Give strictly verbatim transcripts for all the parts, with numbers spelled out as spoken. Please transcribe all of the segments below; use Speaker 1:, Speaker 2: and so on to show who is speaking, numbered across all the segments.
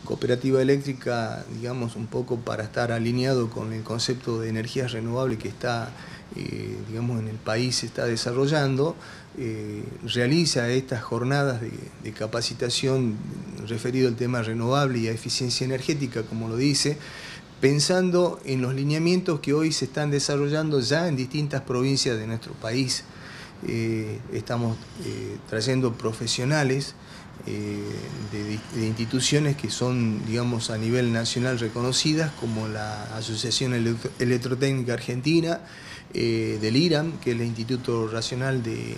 Speaker 1: Cooperativa Eléctrica, digamos, un poco para estar alineado con el concepto de energías renovables que está, eh, digamos, en el país se está desarrollando, eh, realiza estas jornadas de, de capacitación referido al tema renovable y a eficiencia energética, como lo dice, pensando en los lineamientos que hoy se están desarrollando ya en distintas provincias de nuestro país. Eh, estamos eh, trayendo profesionales eh, de, de instituciones que son, digamos, a nivel nacional reconocidas, como la Asociación Electro Electrotécnica Argentina, eh, del I R A M, que es el Instituto Racional de, eh,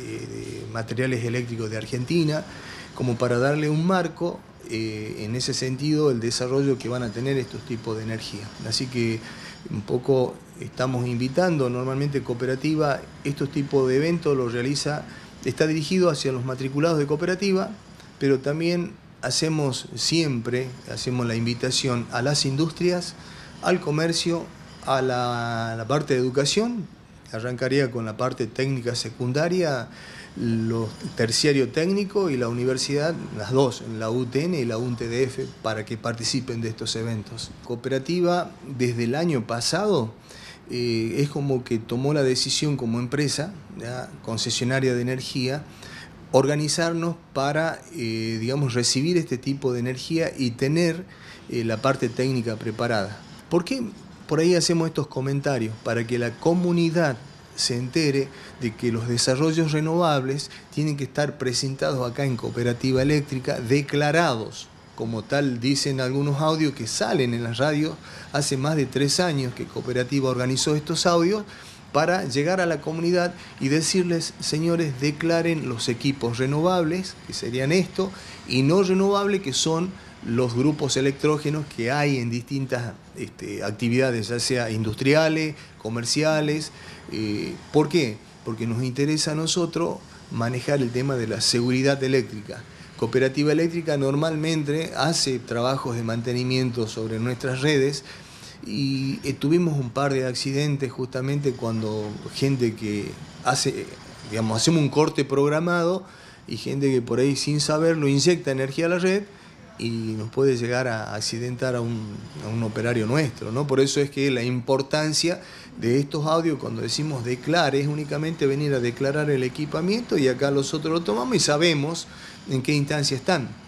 Speaker 1: de Materiales Eléctricos de Argentina, como para darle un marco eh, en ese sentido el desarrollo que van a tener estos tipos de energía. Así que un poco estamos invitando, normalmente cooperativa, estos tipos de eventos los realiza, está dirigido hacia los matriculados de cooperativa, pero también hacemos siempre, hacemos la invitación a las industrias, al comercio, a la, a la parte de educación, arrancaría con la parte técnica secundaria, los terciario técnico y la universidad, las dos, la U T N y la U N T D F, para que participen de estos eventos. Cooperativa, desde el año pasado, eh, es como que tomó la decisión como empresa, ¿ya?, concesionaria de energía, organizarnos para, eh, digamos, recibir este tipo de energía y tener eh, la parte técnica preparada. ¿Por qué por ahí hacemos estos comentarios? Para que la comunidad se entere de que los desarrollos renovables tienen que estar presentados acá en Cooperativa Eléctrica, declarados como tal. Dicen algunos audios que salen en la radio. Hace más de tres años que Cooperativa organizó estos audios para llegar a la comunidad y decirles: señores, declaren los equipos renovables, que serían esto, y no renovables, que son los grupos electrógenos que hay en distintas este, actividades, ya sea industriales, comerciales. Eh, ¿Por qué? Porque nos interesa a nosotros manejar el tema de la seguridad eléctrica. Cooperativa Eléctrica normalmente hace trabajos de mantenimiento sobre nuestras redes y eh, tuvimos un par de accidentes justamente cuando gente que hace, digamos, hacemos un corte programado y gente que por ahí sin saberlo inyecta energía a la red y nos puede llegar a accidentar a un, a un operario nuestro, ¿no? Por eso es que la importancia de estos audios, cuando decimos declare, es únicamente venir a declarar el equipamiento y acá nosotros lo tomamos y sabemos en qué instancia están.